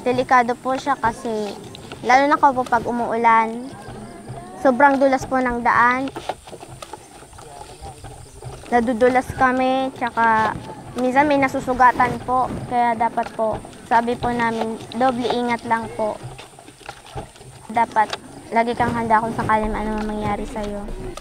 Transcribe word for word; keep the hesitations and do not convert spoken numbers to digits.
Delikado po siya kasi lalo na po pag umuulan, sobrang dulas po ng daan. Nadudulas kami, tsaka minsan may nasusugatan po. Kaya dapat po, sabi po namin, doble ingat lang po. Dapat lagi kang handa kung sakaling ano mangyari sa'yo.